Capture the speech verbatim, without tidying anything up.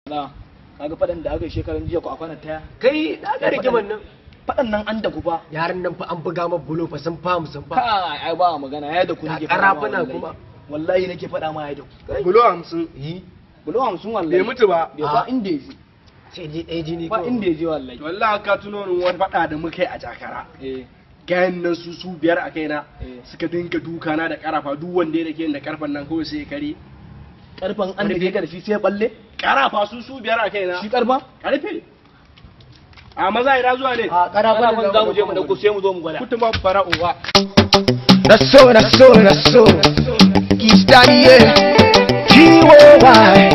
na kaga fadan da aka yi shekaran jiya ku a kwana taya kai da ga rigiman nan fadan nan an da ku fa yaran nan fa an buga ma bulo fa sun famu sun fa kai ai ba magana ya da ku nake karafuna kuma wallahi nake fada ma ya da ku bulo hamsin yi bulo hamsin wallahi bai mutu ba bai ba inda yaji sai ji ɗaya jini ba inda yaji wallahi wallahi ka tuno ni wani fada da muka yi a jakara eh gayan nan su su biyar a kaina suka dinga duka na da karafa duk wanda yake da karfan nan kawai sai ya kare karfan an da ke karfi sai ya balle karafa su su biyar a kaina shi karfa karfe a maza ina zuwa ne a karafan za mu je mu dauko sai mu zo mu gwada kutuma fara'uwa That's so, that's so, that's so. Kistani, yeah. G O Y.